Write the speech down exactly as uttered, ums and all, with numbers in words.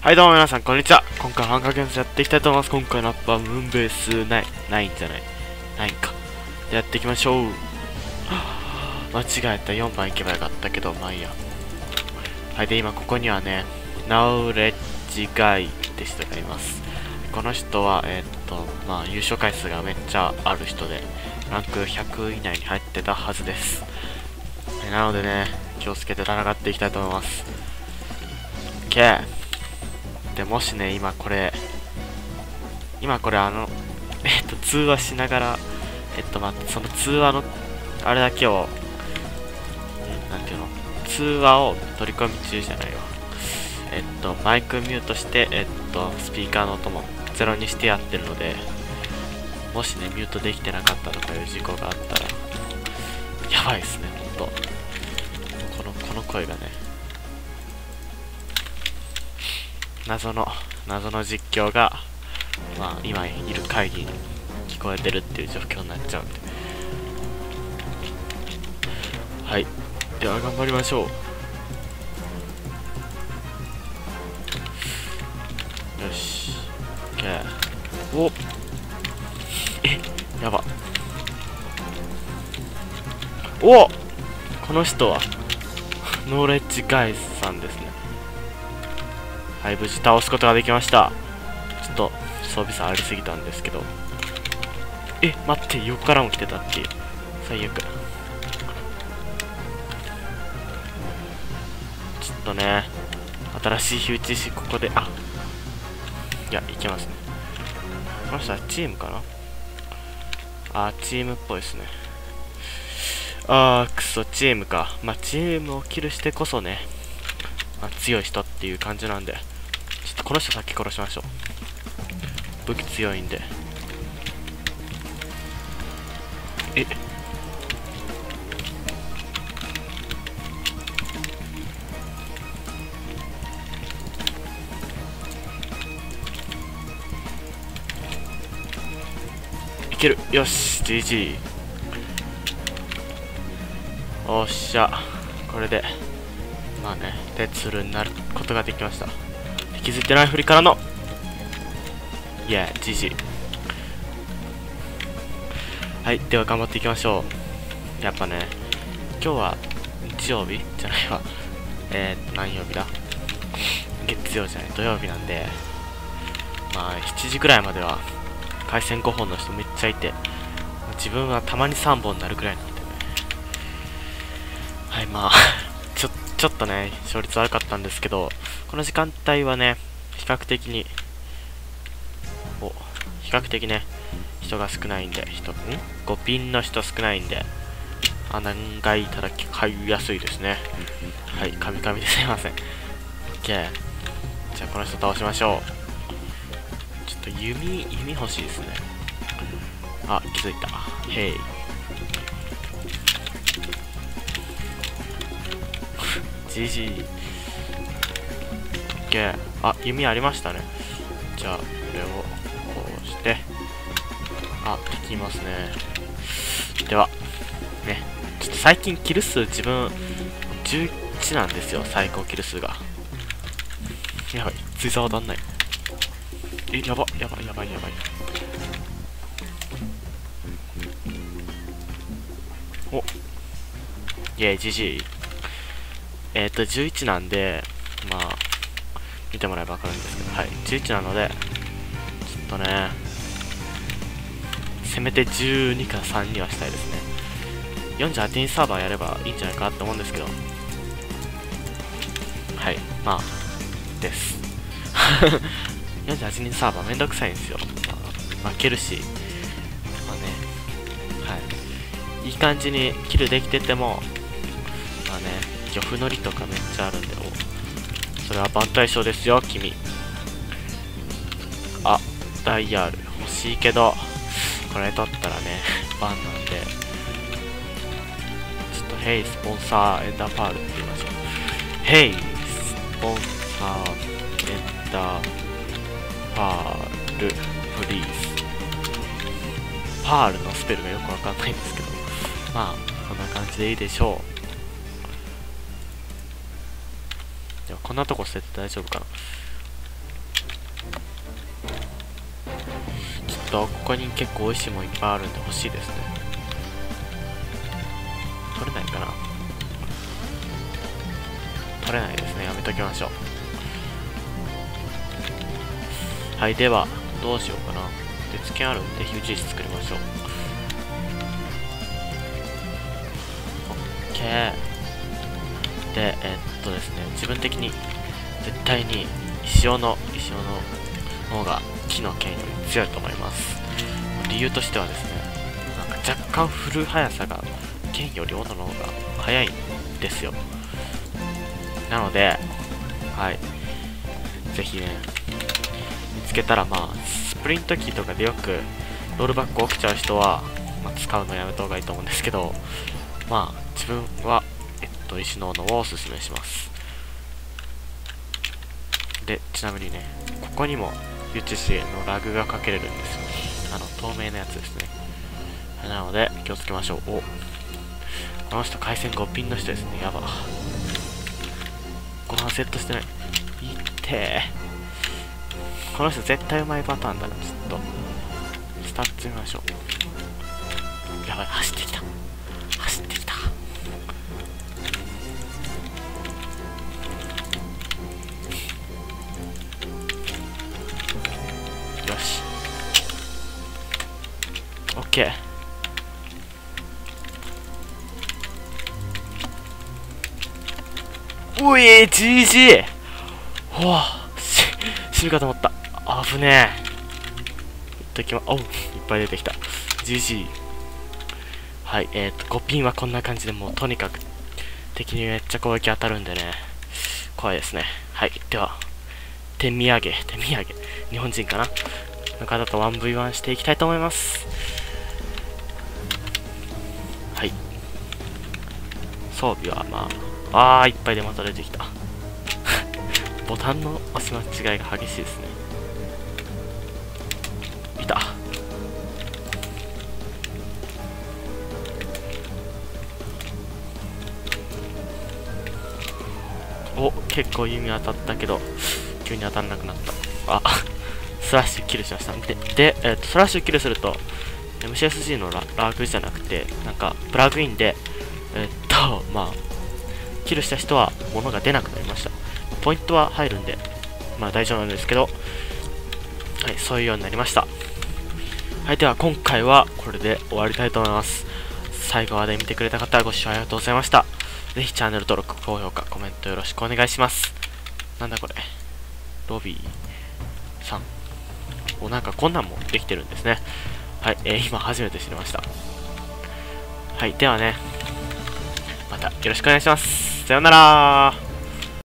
はいどうも皆さんこんにちは。今回はハンカーゲームズやっていきたいと思います。今回のアップはムーンベースナイン、ナインじゃない、ナインか。やっていきましょう。間違えた、よんばん行けばよかったけど、まあいいや。はい、で今ここにはね、ナウレッジガイって人がいます。この人は、えー、っと、まあ優勝回数がめっちゃある人で、ランクひゃく以内に入ってたはずです。なのでね、気をつけて戦っていきたいと思います。OK。でもしね、今これ、今これあの、えっと、通話しながら、えっと、待って、その通話の、あれだけを、んなんていうの、通話を取り込み中じゃないわ。えっと、マイクミュートして、えっと、スピーカーの音もゼロにしてやってるので、もしね、ミュートできてなかったとかいう事故があったら、やばいですね、ほんと。この、この声がね、謎の謎の実況が、まあ、今いる会議に聞こえてるっていう状況になっちゃうんで、はい、では頑張りましょう。よし OK。 おえやばおこの人はノーレッジガイズさんですね。はい、無事倒すことができました。ちょっと装備差ありすぎたんですけど。え、待って、横からも来てたっていう。最悪。ちょっとね、新しい火打ち石、ここで、あいや、いけますね。この人はチームかなあ、チームっぽいですね。あー、くそ、チームか。まあ、チームをキルしてこそね、まあ、強い人っていう感じなんで。ちょっとこの人先殺しましょう。武器強いんで。えいける。よし ジージー。おっしゃ、これでまあね、デツルになることができました。引きずってない振りからのイエー ジージー。 はい、では頑張っていきましょう。やっぱね、今日は日曜日じゃないわ、えー、っと何曜日だ、月曜じゃない、土曜日なんで、まあしちじくらいまでは回線ごほんの人めっちゃいて、自分はたまにさんぼんになるくらいなんでね。はい、まあちょちょっとね勝率悪かったんですけど、この時間帯はね比較的にお比較的ね人が少ないんで、人んごピンの人少ないんで、あ何回いただき買いやすいですね。はい、カミカミですいません。 OK。 じゃあこの人倒しましょう。ちょっと弓弓欲しいですね。あ、気づいた。へいジージー。 OK。 あ、弓ありましたね。じゃあこれをこうして、あ、敵いますね。ではね、ちょっと最近キル数自分じゅういちなんですよ、最高キル数が。やばい、追加当たんない。え、やばやばいやばいやばい。おイェイ ジージー。 えっとじゅういちなんで、まあ見てもらえば分かるんですけど、はい、じゅういちなのでちょっとね、せめてじゅうにかさんにはしたいですね。よんじゅうはちにんサーバーやればいいんじゃないかなって思うんですけど、はい、まあですよんじゅうはちにんサーバーめんどくさいんですよ。まあ、負けるし、まあね、はい、いい感じにキルできてても、まあね、漁夫のりとかめっちゃあるんで、おそれは万対象ですよ君。あ、ダイヤール欲しいけどこれ取ったらねバンなんで、ちょっとヘイスポンサーエンダーパールって言いましょう。ヘイスポンサーエンダーパールプリーズ。パールのスペルがよくわかんないんですけど、まあこんな感じでいいでしょう。でもこんなとこ捨てて大丈夫かな。 と、ここに結構美味しいもんいっぱいあるんで欲しいですね。取れないかな。取れないですね。やめときましょう。はい、では、どうしようかな。鉄剣あるんで、火打ち石作りましょう。オッケー。で、えー、っとですね、自分的に、絶対に、石尾の、石尾の方が、木の剣より強いと思います。理由としてはですね、なんか若干振る速さが、剣より斧の方が速いんですよ。なので、はい。ぜひね、見つけたら、まあ、スプリントキーとかでよくロールバック起きちゃう人は、まあ、使うのやめた方がいいと思うんですけど、まあ、自分は、えっと、石の斧をおすすめします。で、ちなみにね、ここにも、ユチシのラグがかけれるんですよ。あの、透明なやつですね。なので、気をつけましょう。お、この人、回線ごピンの人ですね。やば。ご飯セットしてない。いってー。この人絶対うまいパターンだな。ちょっと、スタッツ見ましょう。やばい、走ってきた。走ってきた。よし。オッケー。おい、ジージー。ほわ、し、死ぬかと思った。あぶねえ。いっときま、おう、いっぱい出てきた。ジージー。はい、えっと、ごピンはこんな感じで、もうとにかく、敵にめっちゃ攻撃当たるんでね、怖いですね。はい、では、手土産、手土産、日本人かなの方と ワンブイワン していきたいと思います。はい。装備は、まあ、あー、いっぱいでまた出てきた。ボタンの押し間違いが激しいですね。いた。お、結構弓当たったけど、急に当たらなくなった。あ、スラッシュキルしました。で、でえー、とスラッシュキルすると、エムシーエスジー の ラ, ラグじゃなくて、なんか、プラグインで、えっと、まあ、キルした人は物が出なくなりました。ポイントは入るんで、まあ大丈夫なんですけど、はい、そういうようになりました。はい、では今回はこれで終わりたいと思います。最後まで見てくれた方はご視聴ありがとうございました。ぜひチャンネル登録、高評価、コメントよろしくお願いします。なんだこれ。ロビーさん。お、なんかこんなんもできてるんですね。はい、えー、今初めて知りました。はい、ではね、またよろしくお願いします。さようならー。